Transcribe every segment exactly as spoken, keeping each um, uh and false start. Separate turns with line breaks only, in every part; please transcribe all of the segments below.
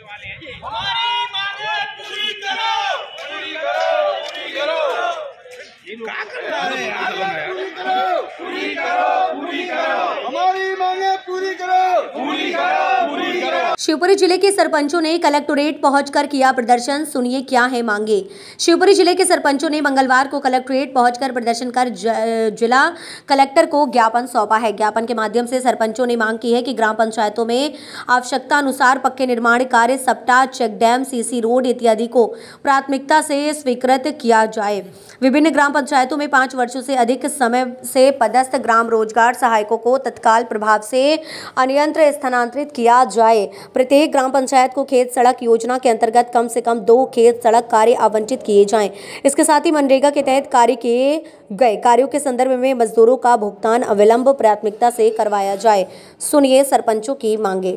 हमारी मांगे पूरी करो, पूरी करो, पूरी करो। क्या कर रहे हैं यार? पूरी करो, पूरी करो, पूरी करो। हमारी मांगे पूरी करो, पूरी करो, पूरी करो।
शिवपुरी जिले के सरपंचों ने कलेक्टोरेट पहुंचकर किया प्रदर्शन, सुनिए क्या है मांगे। शिवपुरी जिले के सरपंचों ने मंगलवार को कलेक्टोरेट पहुंचकर प्रदर्शन कर जिला कलेक्टर को ज्ञापन सौंपा है। ज्ञापन के माध्यम से सरपंचों ने मांग की है कि ग्राम पंचायतों में आवश्यकता अनुसार पक्के निर्माण कार्य, सप्टा, चेक डैम, सीसी रोड इत्यादि को प्राथमिकता से स्वीकृत किया जाए। विभिन्न ग्राम पंचायतों में पाँच वर्षों से अधिक समय से पदस्थ ग्राम रोजगार सहायकों को तत्काल प्रभाव से अन्यत्र स्थानांतरित किया जाए। प्रत्येक ग्राम पंचायत को खेत सड़क योजना के अंतर्गत कम से कम दो खेत सड़क कार्य आवंटित किए जाएं। इसके साथ ही मनरेगा के तहत कार्य किए गए कार्यों के संदर्भ में मजदूरों का भुगतान अविलंब प्राथमिकता से करवाया जाए। सुनिए सरपंचों की मांगे।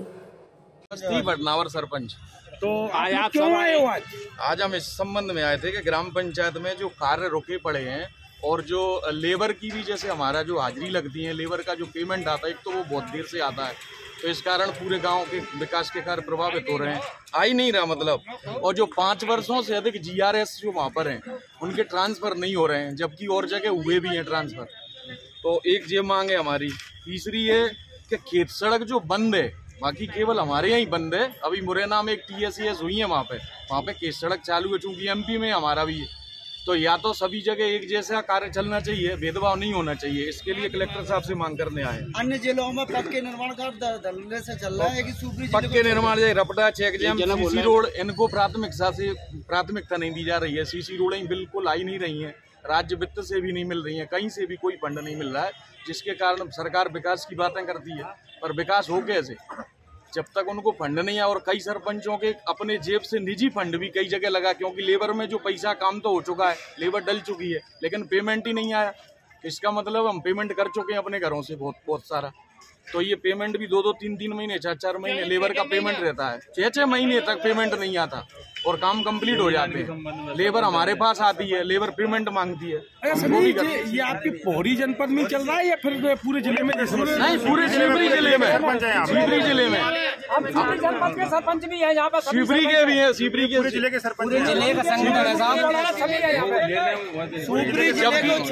भटनावर सरपंच।
तो आज आप क्यों आए हो? आज
आज हम इस संबंध में आए थे कि ग्राम पंचायत में जो कार्य रुके पड़े हैं और जो लेबर की भी, जैसे हमारा जो हाजिरी लगती है, लेबर का जो पेमेंट आता है, एक तो वो बहुत देर से आता है, तो इस कारण पूरे गांव के विकास के कार्य प्रभावित हो रहे हैं। आ ही नहीं रहा मतलब। और जो पाँच वर्षों से अधिक जीआरएस जो वहाँ पर हैं उनके ट्रांसफ़र नहीं हो रहे हैं, जबकि और जगह हुए भी हैं ट्रांसफ़र। तो एक ये मांग है हमारी। तीसरी है कि खेत सड़क जो बंद है, बाकी केवल हमारे यहाँ ही बंद है। अभी मुरैना में एक टी एस एस हुई है, वहाँ पे वहाँ पे खेत सड़क चालू है, चूँकि एमपी में हमारा भी है। तो या तो सभी जगह एक जैसा कार्य चलना चाहिए, भेदभाव नहीं होना चाहिए। इसके लिए कलेक्टर साहब से मांग करने आए।
अन्य जिलों में पक्के निर्माण का धड़ल्ले से चल रहा है कि शिवपुरी
पक्के निर्माण जैसे रपटा, चेक डैम, सीसी रोड, इनको प्राथमिकता से प्राथमिकता नहीं दी जा रही है। सीसी रोड बिल्कुल आई नहीं रही है, राज्य वित्त से भी नहीं मिल रही है, कहीं से भी कोई फंड नहीं मिल रहा है, जिसके कारण सरकार विकास की बातें करती है, पर विकास हो कैसे जब तक उनको फंड नहीं है। और कई सरपंचों के अपने जेब से निजी फंड भी कई जगह लगा, क्योंकि लेबर में जो पैसा काम तो हो चुका है, लेबर डल चुकी है, लेकिन पेमेंट ही नहीं आया। इसका मतलब हम पेमेंट कर चुके हैं अपने घरों से बहुत बहुत सारा। तो ये पेमेंट भी दो दो तीन तीन महीने चार चार महीने लेबर का पेमेंट रहता है, छः छः महीने तक पेमेंट नहीं आता और काम कंप्लीट हो जाते हैं। लेबर हमारे पास आती है, लेबर पेमेंट मांगती है।
ये, ये आपके पोहरी जनपद में चल रहा है या फिर पूरे जिले में?
नहीं, पूरे शिवपुरी जिले में, शिवपुरी जिले में
जनपद के सरपंच भी है यहाँ पर,
शिवपुरी के भी है, शिवपुरी के
जिले के सरपंच,
जिले का संगठन है साहब।